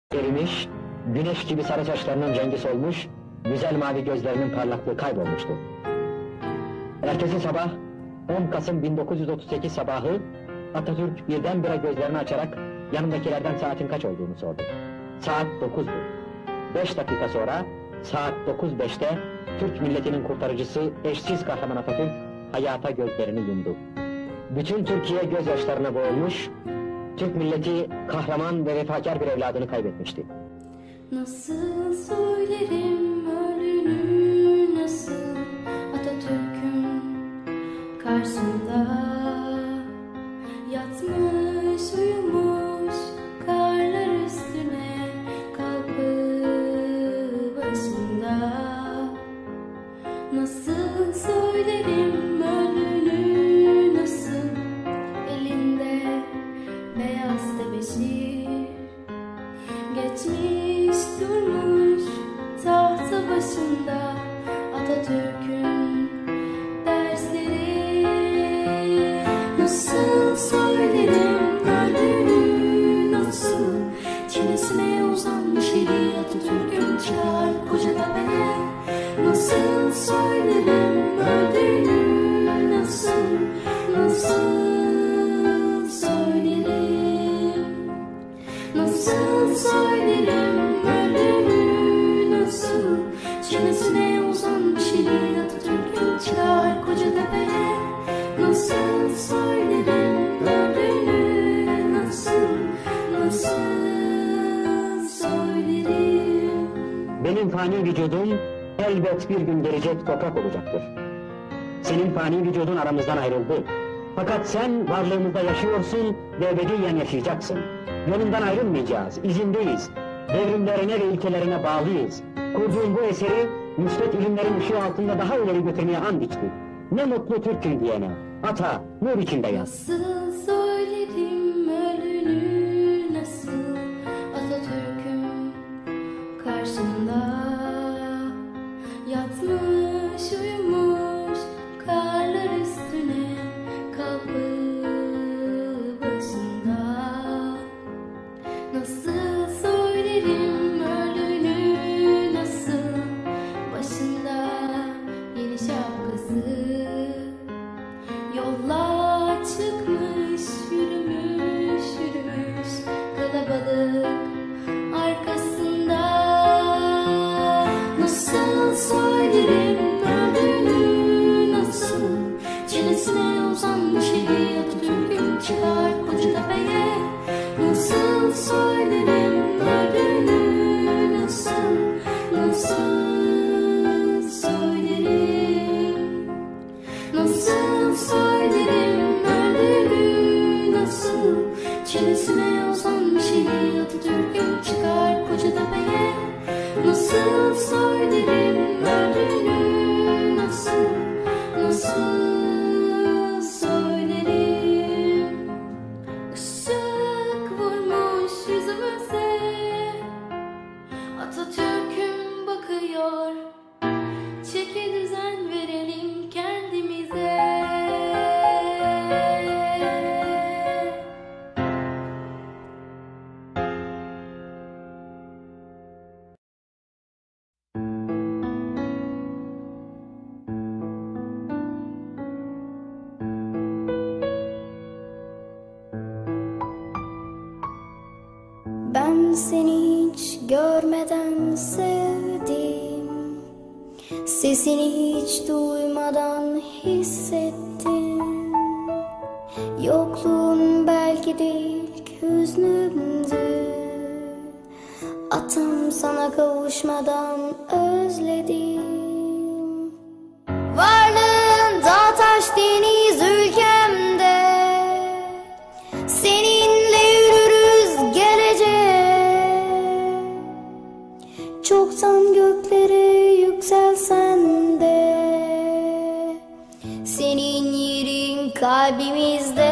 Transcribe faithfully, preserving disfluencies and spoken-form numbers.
Erimiş, güneş gibi sarı saçlarının rengi solmuş, güzel mavi gözlerinin parlaklığı kaybolmuştu. Ertesi sabah, on Kasım bin dokuz yüz otuz sekiz sabahı, Atatürk birdenbire gözlerini açarak yanındakilerden saatin kaç olduğunu sordu. Saat dokuzdu. Beş dakika sonra, saat dokuz beşte, Türk milletinin kurtarıcısı, eşsiz kahraman Atatürk, hayata gözlerini yumdu. Bütün Türkiye gözyaşlarına boğulmuş, Türk milleti kahraman ve vefakar bir evladını kaybetmişti. Nasıl söylerim ölünü, nasıl Atatürk'ün karşımda yatmış uyumuş karlar üstüne kalpı başında. Nasıl söylerim ölünü, nasıl elinde beyaz tebeşir geçmiş durmuş tahta başında Atatürk'ün dersleri. Nasıl söylerim öldüğünü, nasıl çenesine uzanmış eli Atatürk'ün çıkar koca tepeye. Nasıl söylerim öldüğünü, nasıl, nasıl söylerim, nasıl söylerim öldüğünü, nasıl çenesine uzanmış eli Atatürk'ün çıkar koca tepeye. Nasıl söylerim öldüğünü, nasıl, nasıl söylerim. Benim fani vücudum elbet bir gün gelecek toprak olacaktır. Senin fani vücudun aramızdan ayrıldı. Fakat sen varlığımızda yaşıyorsun ve ebediyen yaşayacaksın. Yolundan ayrılmayacağız, izindeyiz. Devrimlerine ve ilkelerine bağlıyız. Kurduğun bu eseri müsbet ilimlerin ışığı altında daha ileri götürmeye and içti. Ne mutlu Türk'üm diyene. Ata, nur içinde yaz. Nasıl söylerim ölünü, nasıl Atatürk'ün karşımda yatmış uyumuş karlar üstüne kalpı başında. Nasıl söylerim ölünü, nasıl başında yeni şapkası, yolla çıkmış yürümüş yürümüş kalabalık arkasında. Nasıl söylerim öldüğünü, nasıl çenesine uzanmış eli Atatürk'ün çıkar koca tepeye. Nasıl söylerim öldüğünü, nasıl, nasıl söylerim, nasıl söylerim öldüğünü, nasıl çenesine uzanmış eli Atatürk'ün çıkar koca tepeye. Nasıl söylerim öldüğünü, nasıl, nasıl söylerim. Işık vurmuş yüzümüze, Atatürk'üm bakıyor, çeki düzen verelim kendimize. Ben seni hiç görmeden sevdim, sesini hiç duymadan hissettim. Yokluğun belki de ilk hüznümdü, atam sana kavuşmadan özledim. Varlığın dağ taş deniz ülkemde, seninle yürürüz geleceğe. Çoktan göklere yükselsen de, senin yerin kalbimizde.